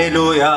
ሃሌሉያ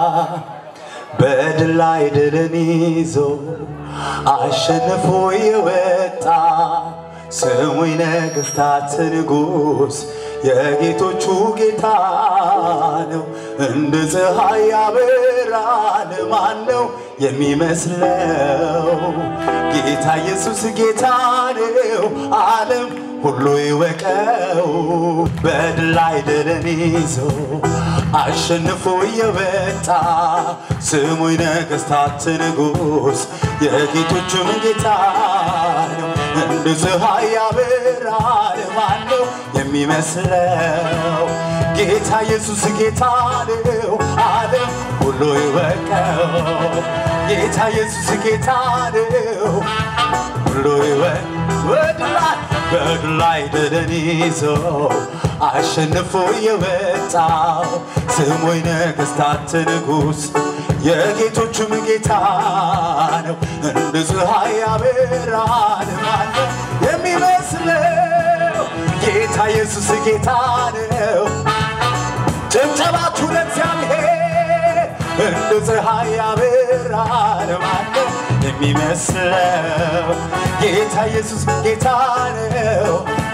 በድል ላይ ድልን ይዞ አሸንፎ የወጣ ስሙ የነገሥታት ንጉሥ የጌቶቹ ጌታ ነው እንደ ፀሐይ ያበራል ማነው የሚመስለው ጌታ ኢየሱስ ጌታ ነው ዓለም ሁሉ ይወቀው በድል ላይ ድልን ይዞ አሸንፎ የወጣ ስሙ የነገሥታት ንጉሥ የጌቶቹም ጌታ ነው እንደ ፀሐይ ያበራል ማነው የሚመስለው ጌታ ኢየሱስ ጌታ ነው ዓለም ሁሉ ይወቀው ጌታ ኢየሱስ ጌታ ነው ሁሉ ይወቀው በድል ላይ ድልን ይዞ አሸንፎ የወጣው ስሙ የነገሥታት ንጉሥ የጌቶቹም ጌታ ነው እንደ ፀሐይ ያበራል ማነው የሚመስለው ጌታ ኢየሱስ ጌታ ነው ጭብጨባችሁ ለእግዚአብሔር እንደ ፀሐይ ያበራል ማነው የሚመስለው ጌታ ኢየሱስ ጌታ ነው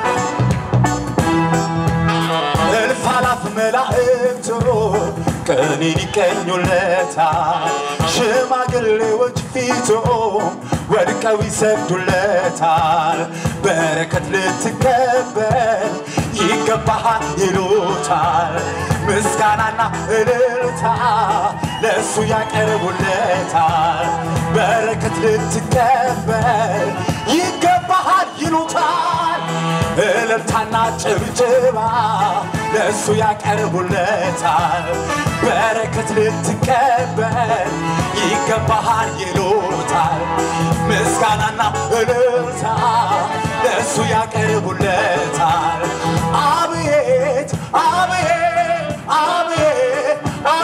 እልፍ አላፍ መላእክቱ ቀኔን ይቀኙለታል ሽማግሌዎች ፊቱ ወድቀው ይሰግዱለታል በረከት ልትቀበል ይገባሃል ይሉታል ምስጋናና እልልታ ለእሱ ያቀርቡለታል በረከት ልትቀበል ይገባሃል ይሉታል እልልታና ጭብጨባ ለእሱ ያቀርቡለታል በረከት ልትቀበል ይገባሃል ይሉታል ምስጋናና እልልታ ለእሱ ያቀርቡለታል አቤት አቤት አቤት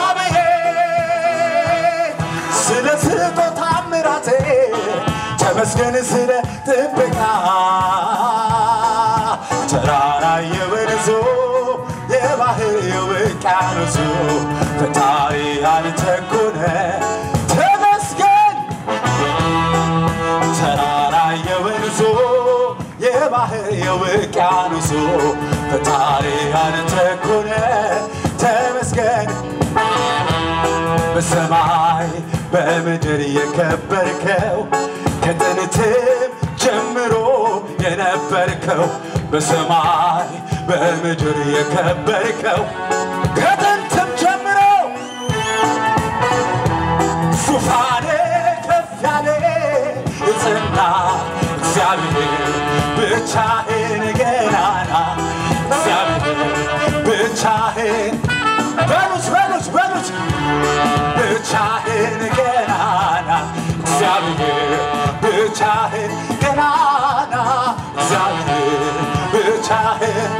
አቤት ስለ ስጦታ ምሕረት ተመስገን ስለ ጥበቃ ተራራ የወንዙ የባህር የውቅያኖሱ ፈጣሪ አንተ እኮ ነህ ተመስገን ተራራ የወንዙ የባህር የውቅያኖሱ ፈጣሪ አንተ እኮ ነህ ተመስገን በሰማይ በምድር የከበርከው ከጥንትም ጀምሮ የነበርከው በሰማይ በምድር የከበርከው ከጥንትም ጀምሮ ዙፋን ከፍ ያለ የጸና እግዚአብሔር ብቻህን ገናና እግዚአብሔር ብቻህን በሉት ብቻህን ገናና እግዚአብሔር ብቻህን ገናና እግዚአብሔር ብቻህን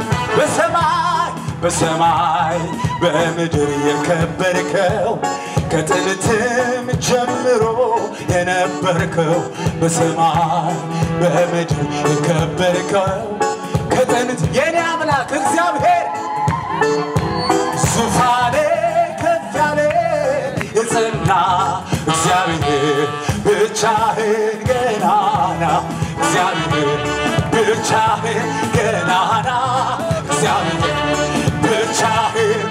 በሰማይ በምድር የከበርከው ከጥንትም ጀምሮ የነበርከው በሰማይ በምድር የከበርከው ከጥንት የኔ አምላክ እግዚአብሔር ዙፋኔ ከፍ ያለ የጸና እግዚአብሔር ብቻህን ገናና እግዚአብሔር ብቻህን ገናና እግዚአብሔር ብቻህን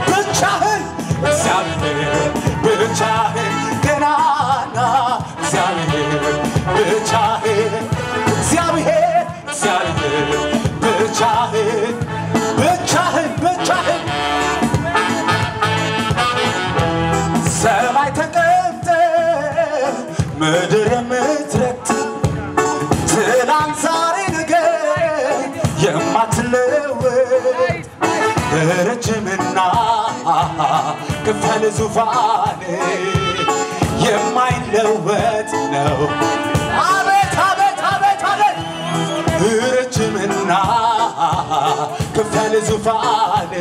እግዚአብሔር ብቻህን ገናና እግዚአብሔር ብቻህን እግዚአብሔር ብቻህን ሰማይ ተቀምጠ ምድር የምትረግጥ ትናንት ዛሬ ነገ የማትለወጥ ረጅምና ክፈል ዙፋን የማይለወጥ ነው አቤት አቤት አቤት አቤት ረጅምና ክፈል ዙፋን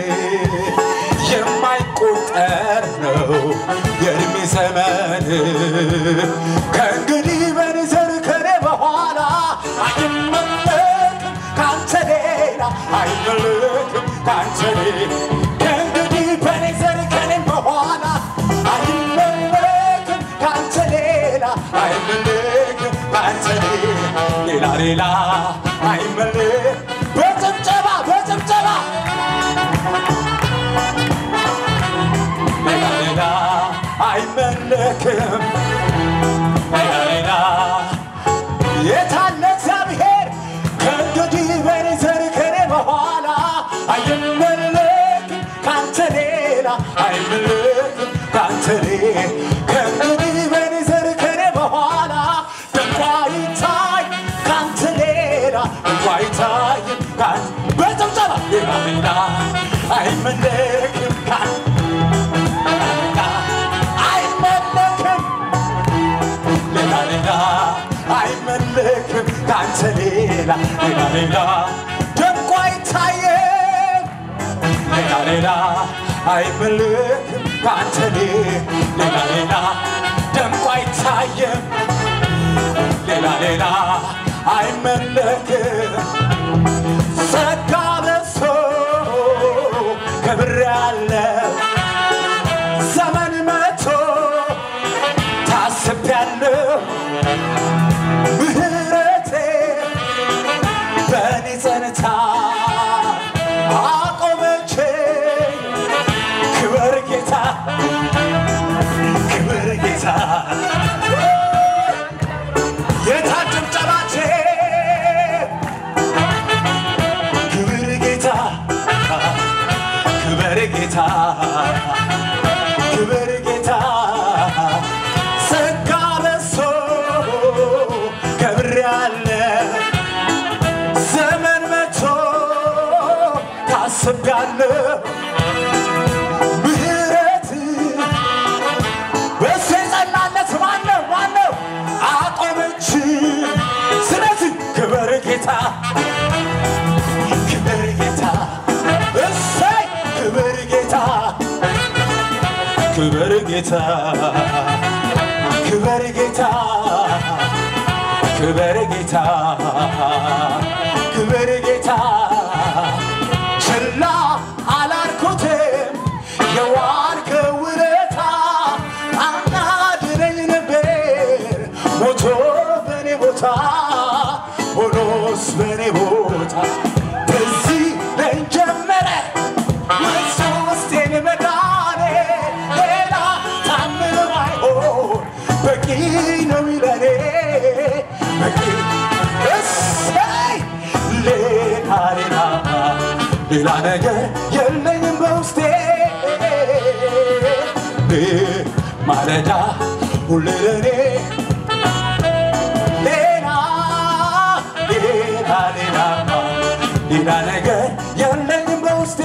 የማይቆጠር ነው የእድሜ ዘመን ከእንግዲህ በኔ ዘር ከኔ በኋላ አይመለክም ካንተ ሌላ አይመለክም ካንተ ሌላ ከእንግዲህ በኔ ዘር ከኔ በኋላ ሌላ አይመለክ በጭብጨባ ሌላ አይመለክም ሌላ የታለ እግዚአብሔር ከእንግዲህ በኔ ዘር ከኔ በኋላ አይመለክም ካንተ ሌላ አይመለክም ካንተ ሌላ ከእንግዲህ በኔ ዘር ከኔ በኋላ ድንኳ ይታይ ካንተ ሌላ ድንኳ ይታይ በጭብጨባ ሌላ አይመለክም አይመለክም ካንተ ሌላ ሌላ ደምቆ አይታየም ሌላ አይመለክም ካንተ ሌላ ደምቆ አይታየም ሌላ አይመለክም ጸጋ በዝቶ ከብሬአለሁ ዘመን መጥቶ ታስቤአለሁ ምህረቴ በኔ ጸንታ አቆመችኝ ክብር ጌታ የታል ጭብጨባችን ክብር ጌታ ጸጋ በዝቶ ከብሬአለሁ ዘመን መጥቶ ታስቤአለሁ ምህረት በሱ የጸናለት ማነው አቆመች ስለዚህ ክብር ጌታ እሰይ ክብር ጌታ ችላ አላልኩትም የዋልከው ውለታ አናድነኝ ነበር ሞቶ በኔ ቦታ ሆኖስ በኔ ቦታ በዚህ ላይ ጀመረ ውስጤን መዳኔ ሌላ ታምር ባይሆን በቂ ነው ለኔ በቂ እሰይ ሌላ ነገር የለኝም በውስጤ ማለዳ ሁሌ ለኔ ሌላ ነገር የለኝም በውስጤ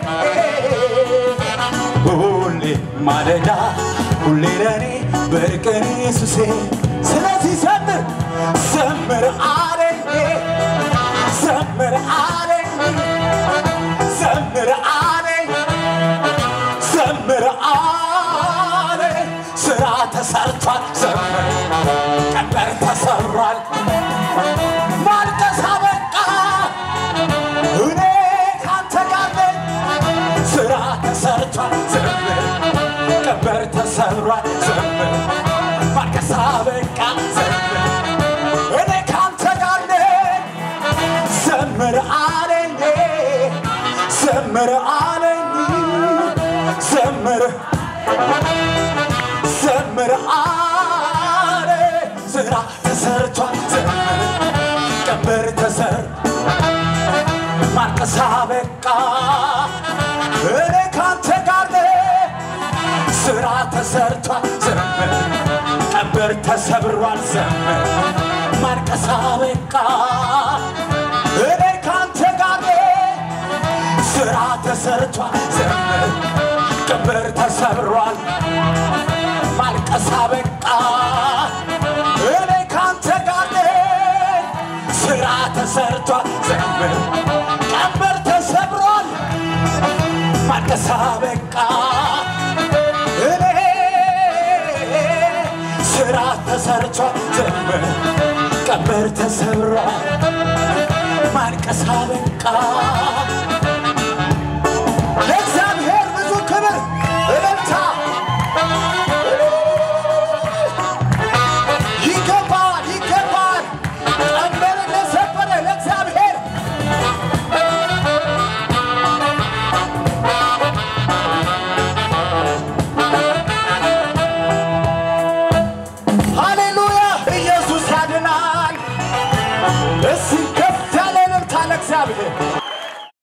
ሁሌ ማለዳ ሁሌ ለኔ በቀን ኢየሱሴ ስለዚህ ዘምር አለኝ ስራ ተሰርቷል ዘምር ቀንበር ተሰብሯል ማልቀስ አበቃ እኔ ካንተ ጋር ነኝ ስራ ተሰርቷል ዘምር ቀንበር ተሰብሯል ዘምር ማልቀስ አበቃ ዘምር እኔ ካንተ ጋር ነኝ ዘምር አለኝ አለ ስራ ተሰርቷል ዘምር ቀንበር ማልቀስ አበቃ እኔ ካንተ ጋር ነኝ ስራ ተሰርቷል ዘምር ቀንበር ተሰብሯል ዘምር ማልቀስ አበቃ እኔ ካንተ ጋር ነኝ ስራ ተሰርቷል ዘምር ቀንበር ተሰብሯል ማልቀስ አበቃ እኔ ካንተ ጋር ነኝ ስራ ተሰርቷል ዘምር ቀንበር ተሰብሯል ማልቀስ አበቃ እኔ ስራ ተሰርቷል ዘምር ቀንበር ተሰብሯል ማልቀስ አበቃ ለእግዚአብሔር ብዙ ክብር እልልታ ይገባል ቀንበር ለሰ እግዚአብሔር